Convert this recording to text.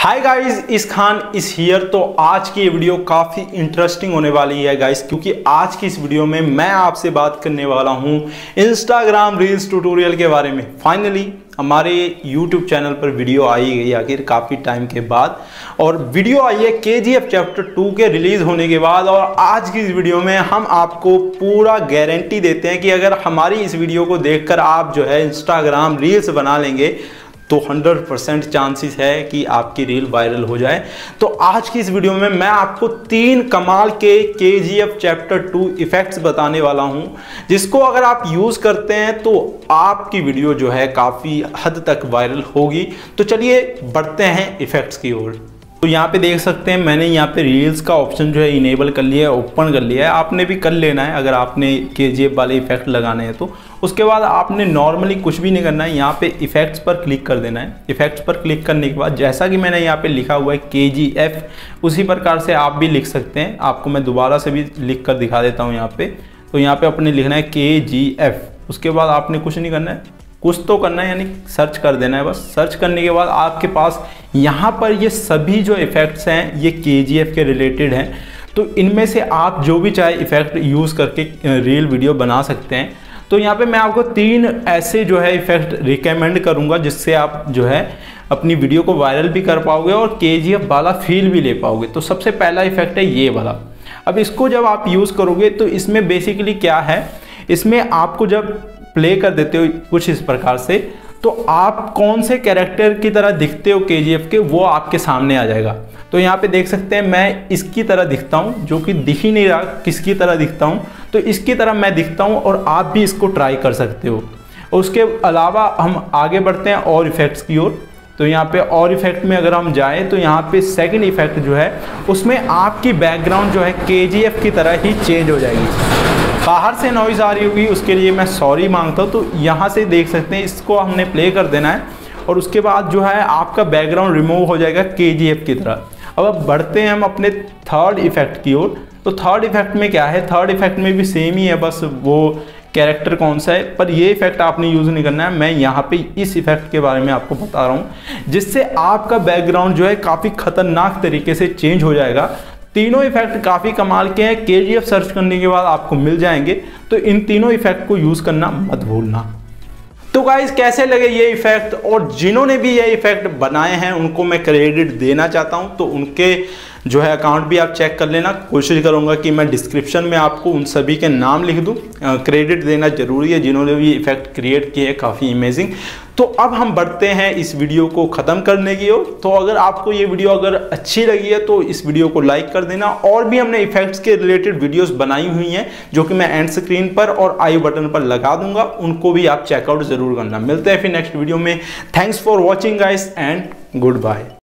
Hi guys, इस खान इस here. तो आज की ये वीडियो काफ़ी इंटरेस्टिंग होने वाली है गाइस, क्योंकि आज की इस वीडियो में मैं आपसे बात करने वाला हूँ इंस्टाग्राम रील्स ट्यूटोरियल के बारे में। फाइनली हमारे YouTube चैनल पर वीडियो आई गई आखिर काफ़ी टाइम के बाद, और वीडियो आई है KGF चैप्टर 2 के रिलीज़ होने के बाद। और आज की इस वीडियो में हम आपको पूरा गारंटी देते हैं कि अगर हमारी इस वीडियो को देखकर आप जो है इंस्टाग्राम रील्स बना लेंगे तो 100% चांसेस है कि आपकी रील वायरल हो जाए। तो आज की इस वीडियो में मैं आपको 3 कमाल के KGF चैप्टर 2 इफेक्ट्स बताने वाला हूं, जिसको अगर आप यूज़ करते हैं तो आपकी वीडियो जो है काफ़ी हद तक वायरल होगी। तो चलिए बढ़ते हैं इफेक्ट्स की ओर। तो यहाँ पे देख सकते हैं मैंने यहाँ पे रील्स का ऑप्शन जो है इनेबल कर लिया है, ओपन कर लिया है। आपने भी कर लेना है अगर आपने KGF वाले इफेक्ट लगाने हैं तो। उसके बाद आपने नॉर्मली कुछ भी नहीं करना है, यहाँ पे इफेक्ट्स पर क्लिक कर देना है। इफेक्ट्स पर क्लिक करने के बाद जैसा कि मैंने यहाँ पे लिखा हुआ है KGF, उसी प्रकार से आप भी लिख सकते हैं। आपको मैं दोबारा से भी लिख कर दिखा देता हूँ यहाँ पे। तो यहाँ पे अपने लिखना है KGF। उसके बाद आपने कुछ नहीं करना है, कुछ तो करना है, यानी सर्च कर देना है बस। सर्च करने के बाद आपके पास यहाँ पर ये सभी जो इफ़ेक्ट्स हैं ये KGF के रिलेटेड हैं। तो इनमें से आप जो भी चाहे इफ़ेक्ट यूज़ करके रील वीडियो बना सकते हैं। तो यहाँ पे मैं आपको 3 ऐसे जो है इफ़ेक्ट रिकमेंड करूँगा जिससे आप जो है अपनी वीडियो को वायरल भी कर पाओगे और KGF वाला फील भी ले पाओगे। तो सबसे पहला इफ़ेक्ट है ये वाला। अब इसको जब आप यूज़ करोगे तो इसमें बेसिकली क्या है, इसमें आपको जब प्ले कर देते हो कुछ इस प्रकार से, तो आप कौन से कैरेक्टर की तरह दिखते हो KGF के, वो आपके सामने आ जाएगा। तो यहाँ पे देख सकते हैं मैं इसकी तरह दिखता हूँ, जो कि दिख ही नहीं रहा किसकी तरह दिखता हूँ। तो इसकी तरह मैं दिखता हूँ और आप भी इसको ट्राई कर सकते हो। उसके अलावा हम आगे बढ़ते हैं और इफेक्ट्स की ओर। तो यहाँ पे और इफेक्ट में अगर हम जाएँ तो यहाँ पे सेकंड इफेक्ट जो है उसमें आपकी बैकग्राउंड जो है KGF की तरह ही चेंज हो जाएगी। बाहर से नॉइज़ आ रही होगी, उसके लिए मैं सॉरी मांगता हूँ। तो यहाँ से देख सकते हैं इसको हमने प्ले कर देना है और उसके बाद जो है आपका बैकग्राउंड रिमूव हो जाएगा KGF की तरह। अब बढ़ते हैं हम अपने थर्ड इफेक्ट की ओर। तो थर्ड इफेक्ट में क्या है, थर्ड इफेक्ट में भी सेम ही है, बस वो कैरेक्टर कौन सा है, पर ये इफेक्ट आपने यूज़ नहीं करना है। मैं यहाँ पे इस इफेक्ट के बारे में आपको बता रहा हूँ, जिससे आपका बैकग्राउंड जो है काफ़ी खतरनाक तरीके से चेंज हो जाएगा। तीनों इफेक्ट काफ़ी कमाल के हैं, KGF सर्च करने के बाद आपको मिल जाएंगे। तो इन तीनों इफेक्ट को यूज़ करना मत भूलना। तो गाइस कैसे लगे ये इफेक्ट, और जिन्होंने भी ये इफेक्ट बनाए हैं उनको मैं क्रेडिट देना चाहता हूं। तो उनके जो है अकाउंट भी आप चेक कर लेना। कोशिश करूंगा कि मैं डिस्क्रिप्शन में आपको उन सभी के नाम लिख दूं। क्रेडिट देना जरूरी है जिन्होंने भी इफेक्ट क्रिएट किए हैं, काफ़ी अमेजिंग। तो अब हम बढ़ते हैं इस वीडियो को ख़त्म करने की ओर। तो अगर आपको ये वीडियो अगर अच्छी लगी है तो इस वीडियो को लाइक कर देना। और भी हमने इफेक्ट्स के रिलेटेड वीडियोस बनाई हुई हैं जो कि मैं एंड स्क्रीन पर और आई बटन पर लगा दूंगा, उनको भी आप चेकआउट जरूर करना। मिलते हैं फिर नेक्स्ट वीडियो में। Thanks for watching guys and good bye.